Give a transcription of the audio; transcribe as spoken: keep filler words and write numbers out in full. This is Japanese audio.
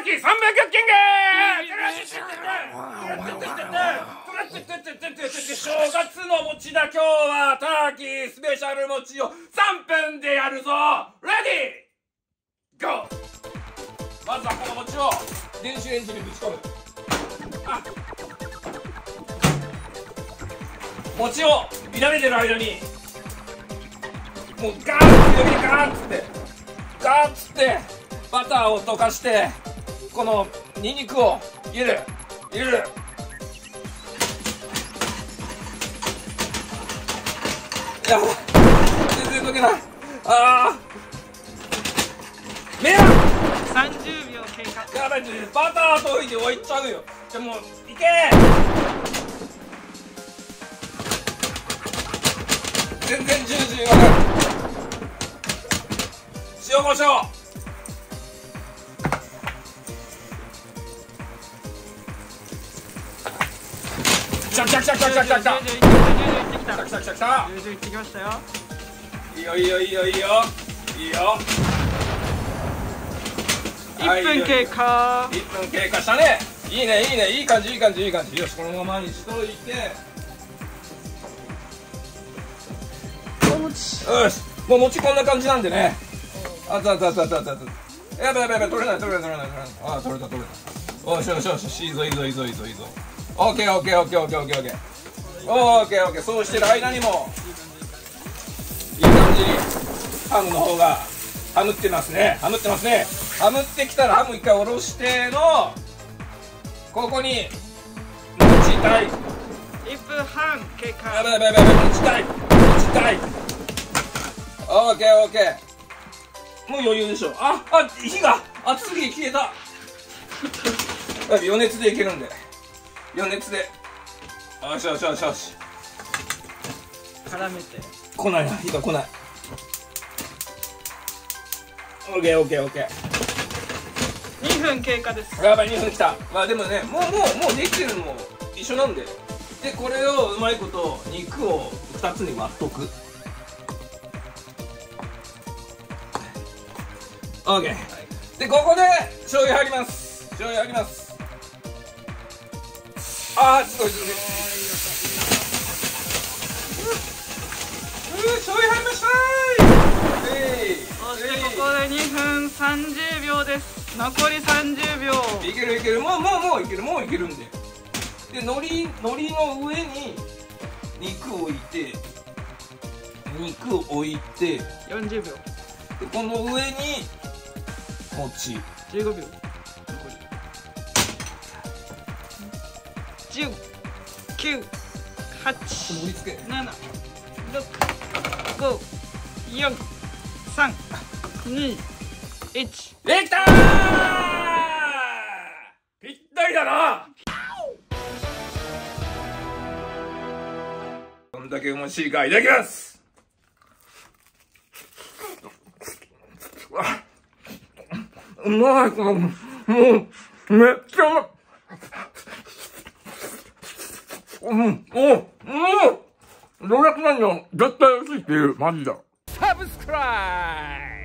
ーキーさんびゃくキング正月の餅だ。今日はターキースペシャル餅をさんぷんでやるぞ。レディーゴー。まずはこの餅を電子レンジにぶち込む。あ餅を炒めてる間にもうガーッて強火でガーッつってガーッつってバターを溶かしてこのニンニクを入れる入れる。やばい全然溶けない。あーメラさんじゅうびょう経過。 やばいバター溶いて置いちゃうよ。じゃもういけ全然ジュージー分かる。塩コショウきたきたきたきたきたきたきたきたきたきたきた。 じゅうじゅういってきましたよ。 いいよいいよいいよいいよいいよ。 いっぷん経過。 いっぷん経過したね。いいねいいねいい感じいい感じいい感じ。よしこのままにしといてよしもう餅こんな感じなんでね。あったあったあったあったあったあった。やばいやばいやばい取れない取れない取れない取れない。ああ取れた取れた。よしよしよしいいぞいいぞいいぞいいぞいいぞ。オッケーオッケーオッケーオッケーオッケーオッケーオッケーオッケー。そうしてる間にもいい感じにハムの方がハムってますね。ハムってますね。ハムってきたらハム一回下ろしてのここに餅たい。 いっぷんはん経過。 やばいやばいやばい餅たい餅たい。オッケーオッケーもう余裕でしょ。ああ火が熱すぎて消えた。余熱でいけるんで余熱でよしよしよしよし絡めて来ないな火が来ない。オッケーオッケーオッケー。 にふん経過です。 やばいにふんきた。まあでもねもうもうもうできてるのも一緒なんででこれをうまいこと肉をふたつに割っとく。オッケーでここで醤油入ります。醤油入ります。あーすごいすごい。うー醤油入りましたー。 そしてここでにふんさんじゅうびょうです。残りさんじゅうびょう。 いけるいけるもうもうもういけるもういけるんでで海苔海苔の上に肉を置いて肉を置いてよんじゅうびょう。 でこの上に餅じゅうごびょう。残りじゅう、きゅう、はち、 盛り付けなな、ろく、ご、よん、さん、に、いち。 できたー。ぴったりだな。こんだけおもしいかいただきます。うまい。もうめっちゃうまい。うん、おう、うん、どうやってなんの絶対美味しいっていう、マジだ。サブスクライブ